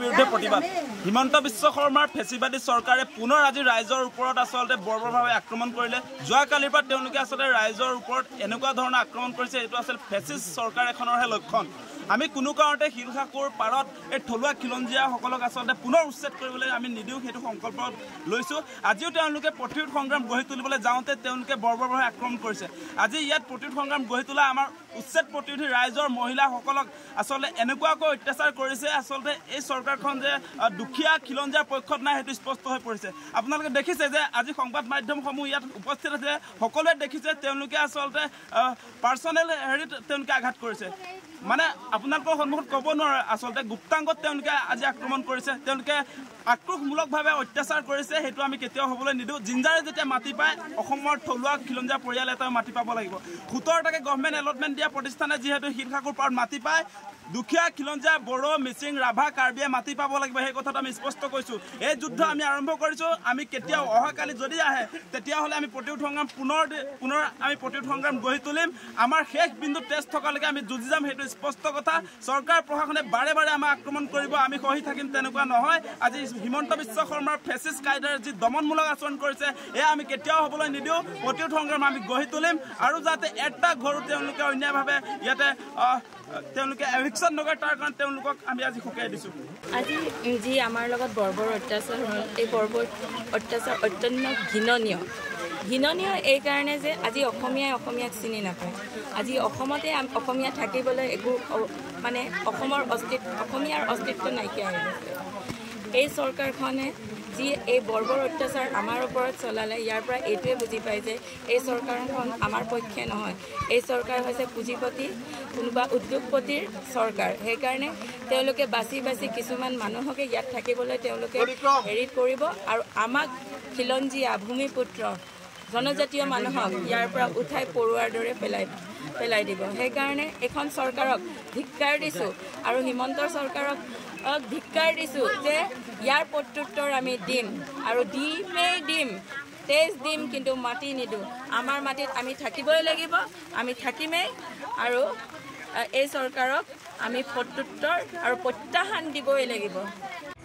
বিৰুদ্ধে প্ৰতিবাদ হিমন্ত বিশ্ব শৰ্মাৰ ফেচিবাদী চৰকাৰে পুনৰ আজি ৰাইজৰ ওপৰত আচলতে বৰ্বৰভাৱে আক্ৰমণ কৰিলে যোৱাকালিৰ পৰা তেওঁলোকে আচলতে ৰাইজৰ ওপৰত এনেকুৱা ধৰণৰ আক্ৰমণ কৰিছে এইটো আচলতে ফেচিষ্ট চৰকাৰ এখনৰহে লক্ষণ আমি কোনো কাৰণতে হিলখাকুৰ পাৰত এই থলুৱা খিলঞ্জীয়াসকলক আচলতে পুনৰ উচ্ছেদ কৰিবলৈ আমি নিদিওঁ সেইটো সংকল্প লৈছোঁ আজিও তেওঁলোকে প্ৰতিৰোধ সংগ্ৰাম গঢ়ি তুলিবলৈ যাওঁতে তেওঁলোকে বৰ্বৰভাৱে আক্ৰমণ কৰিছে আজি ইয়াত প্ৰতিৰোধ সংগ্ৰাম গঢ়ি তোলা আমাৰ উচ্ছেদ প্ৰতিৰোধী ৰাইজৰ মহিলাসকলক আচলতে এনেকুৱাকৈ অত্যাচাৰ কৰিছে আচলতে এই চৰকাৰখন যে দুখীয়া খিলঞ্জীয়াৰ পক্ষত নাই সেইটো স্পষ্ট হৈ পৰিছে আপোনালোকে দেখিছে যে আজি সংবাদ মাধ্যমসমূহ ইয়াত উপস্থিত আছে সকলোৱে দেখিছে তেওঁলোকে আচলতে পাৰ্চনেল হেৰিত তেওঁলোকে আঘাত কৰিছে মানে আপোনালোকৰ সন্মুখত ক'ব নোৱাৰে আচলতে গুপ্তাংগত তেওঁলোকে আজি আক্ৰমণ কৰিছে তেওঁলোকে আক্ৰোশমূলকভাৱে অত্যাচাৰ কৰিছে সেইটো আমি কেতিয়াও হ'বলৈ নিদিওঁ জিঞ্জাৰে যেতিয়া মাটি পায় অসমৰ থলুৱা খিলঞ্জীয়া পৰিয়াল এটাই মাটি পাব লাগিব 17টাকে গভৰ্ণমেণ্ট এলটমেণ্ট দিয়া প্ৰতিষ্ঠানে যিহেতু হিলখাকুৰ পাৰত মাটি পায় দুখীয়া খিলঞ্জীয়া বড়ো মিচিং ৰাভা কাৰ্বিয়ে মাটি পাব লাগিব সেই কথাটো আমি স্পষ্ট কৈছোঁ এই যুদ্ধ আমি আৰম্ভ কৰিছোঁ আমি কেতিয়াও অহাকালি যদি আহে তেতিয়াহ'লে আমি প্ৰতিৰোধ সংগ্ৰাম পুনৰ আমি প্ৰতিৰোধ সংগ্ৰাম গঢ়ি তুলিম আমাৰ শেষ বিন্দুত তেজ থকালৈকে আমি যুঁজি যাম সেইটো স্পষ্ট কথা চৰকাৰ প্ৰশাসনে বাৰে বাৰে আমাক আক্ৰমণ কৰিব আমি সহি থাকিম তেনেকুৱা নহয় আজি হিমন্ত বিশ্ব শৰ্মাৰ ফেচিষ্ট কায়দাৰ যি দমনমূলক আচৰণ কৰিছে এয়া আমি কেতিয়াও হ'বলৈ নিদিওঁ প্ৰতিৰোধ সংগ্ৰাম আমি গঢ়ি তুলিম আৰু যাতে এটা ঘৰো তেওঁলোকে অন্যায়ভাৱে ইয়াতে তেওঁলোকে এভিকশ্যন নকৰে তাৰ কাৰণে তেওঁলোকক আমি আজি শুকাই দিছোঁ আজি যি আমাৰ লগত বৰ্বৰ অত্যাচাৰ হ'ল এই বৰ্বৰ অত্যাচাৰ অত্যন্ত ঘৃণনীয় এই কাৰণে যে আজি অসমীয়াই অসমীয়াক চিনি নাপায় আজি অসমতে অসমীয়া থাকিবলৈ একো মানে অসমীয়াৰ অস্তিত্ব নাইকিয়া হৈ গৈছে এই চৰকাৰখনে যি এই বৰ্বৰ অত্যাচাৰ আমাৰ ওপৰত চলালে ইয়াৰ পৰা এইটোৱে বুজি পায় যে এই চৰকাৰখন আমাৰ পক্ষে নহয় এই চৰকাৰ হৈছে পুঁজিপতি কোনোবা উদ্যোগপতিৰ চৰকাৰ সেইকাৰণে তেওঁলোকে বাছি কিছুমান মানুহকে ইয়াত থাকিবলৈ তেওঁলোকে হেৰি কৰিব আৰু আমাক খিলঞ্জীয়া ভূমিপুত্ৰ জনজাতীয় মানুহক ইয়াৰ পৰা উঠাই পৰুৱাৰ দৰে পেলাই দিব সেইকাৰণে এখন চৰকাৰক ধিক্কাৰ দিছোঁ আৰু হিমন্তৰ চৰকাৰক ধিক্কাৰ দিছোঁ যে ইয়াৰ প্ৰত্যুত্তৰ আমি দিম আৰু দিম তেজ দিম কিন্তু মাটি নিদিওঁ আমাৰ মাটিত আমি থাকিবই লাগিব আমি থাকিমেই আৰু এই চৰকাৰক আমি প্ৰত্যুত্তৰ আৰু প্ৰত্যাহ্বান দিবই লাগিব